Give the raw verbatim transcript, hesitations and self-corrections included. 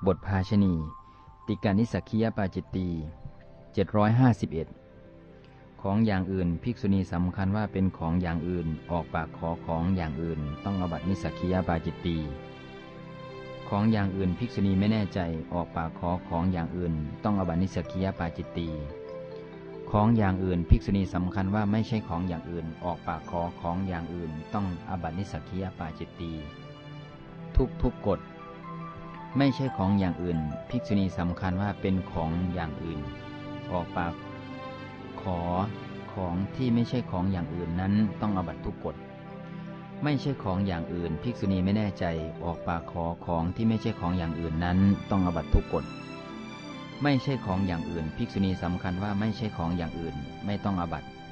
บทภาชณีติกานิสักคียปาจิตตีเจ็ดร้อยห้าสิบเอ็ดของอย่างอื่นภิกษุณีสำคัญว่าเป็นของอย่างอื่นออกปากขอของอย่างอื่นต้องอาบัตินิสักคียปาจิตตีของอย่างอื่นภิกษุณีไม่แน่ใจออกปากขอของอย่างอื่นต้องอาบัตินิสักคียปาจิตตีของอย่างอื่นภิกษุณีสำคัญว่าไม่ใช่ของอย่างอื่นออกปากขอของอย่างอื่นต้องอาบัตินิสักคียปาจิตตีทุกทุกกฎไม่ใช่ของอย่างอื่นภิกษุณีสำคัญว่าเป็นของอย่างอื่นออกปากขอของที่ไม่ใช่ของอย่างอื่นนั้นต้องอาบัติทุกกฎไม่ใช่ของอย่างอื่นภิกษุณีไม่แน่ใจออกปากขอของที่ไม่ใช่ของอย่างอื่นนั้นต้องอาบัติทุกกฎไม่ใช่ของอย่างอื่นภิกษุณีสำคัญว่าไม่ใช่ของอย่างอื่นไม่ต้องอาบัติ